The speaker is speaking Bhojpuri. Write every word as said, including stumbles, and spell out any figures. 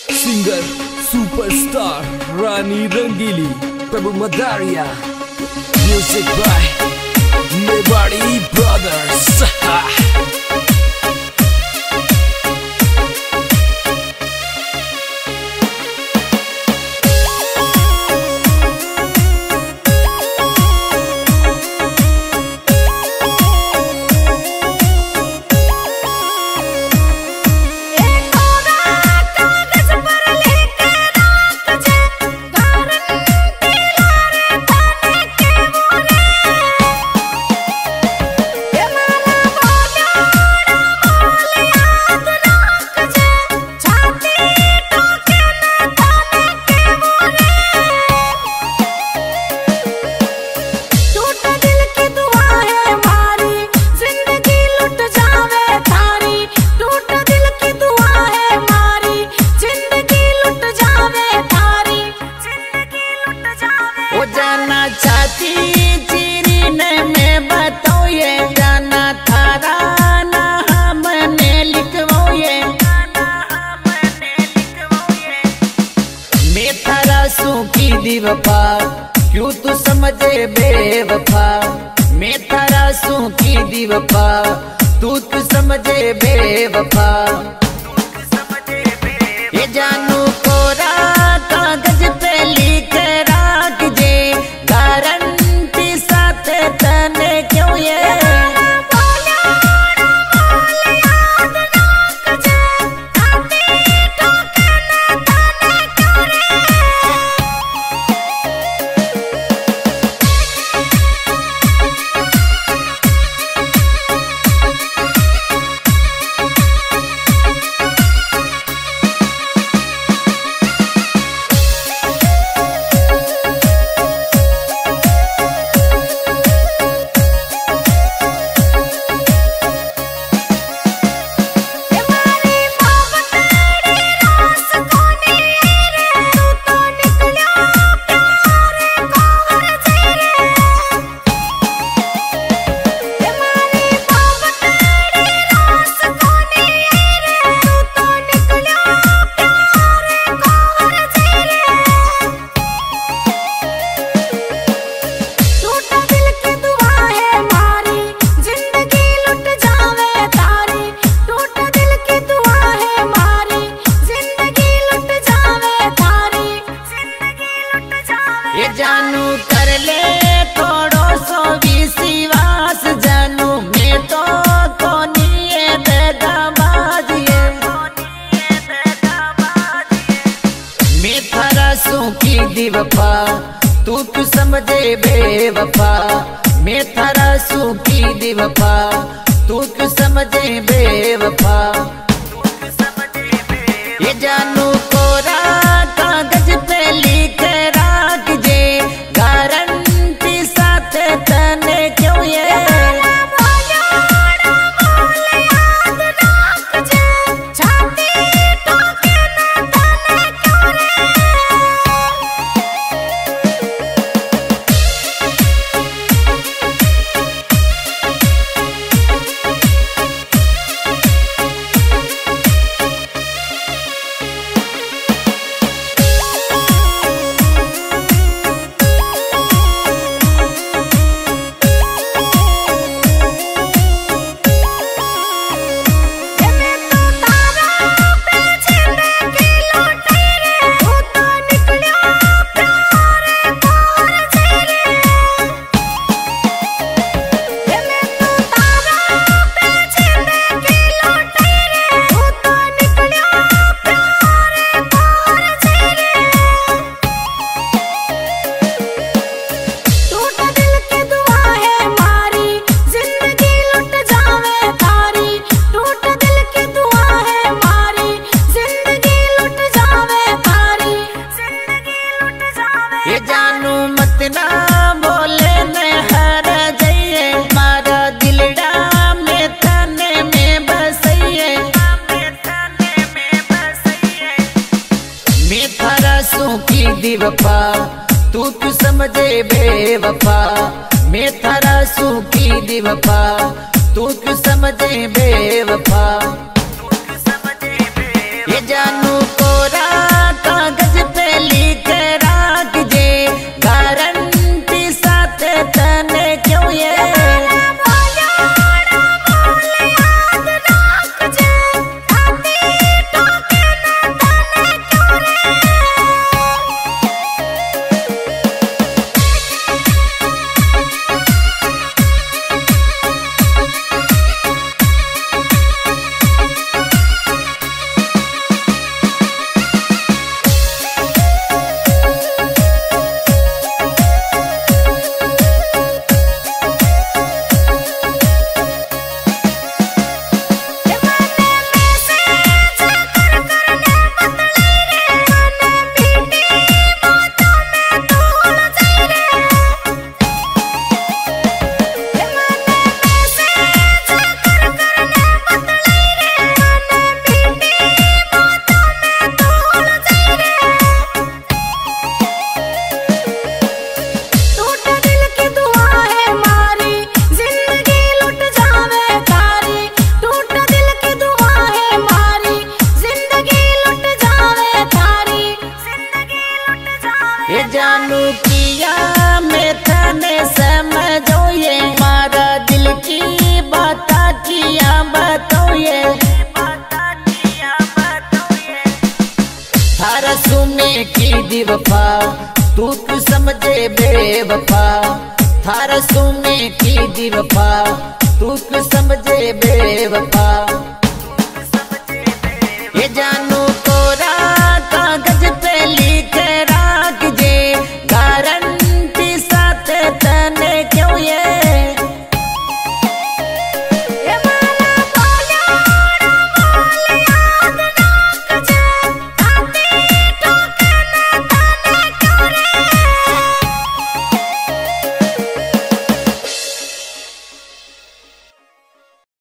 Singer Superstar Rani Rangili Prabhu Madaria. Music by Mewari Brothers. चाहती चीरी ने मैं बताओ ये गाना थारा ना हमने लिखवाओ ये मैं थारा सूखी दीवफा क्यों तू समझे बेवफा मैं थारा सूखी दीवफा तू तू समझे बेवफा ये जानू कोरा कागज पे लिख राख जे गारंटी साथ तने क्यों ये जानू कर ले थोड़ो सो विश्वास जानू मैं तो कोनी है बेगाबाज ये मैं थारा सूखी दीवफा तू तू समझे बेवफा मैं थारा सूखी दीवफा तू तू समझे बेवफा ये जानू कोरा कागज पे लिख राख जे गारंटी साथ तने क्यों ये जानू मत ना बोले न हर जाइए मारा दिलड़ा में थाने में बसइए मैं थारा सूखी दीवफा तू तू समझे बेवफा मैं थारा सूखी दीवफा तू तू समझे बेवफा ये जानू कोरा थारा सुमे की दिवफा तू तू समझे बेवफा। थारा सुमे की दिवफा तू तू समझे बेवफा। ये जान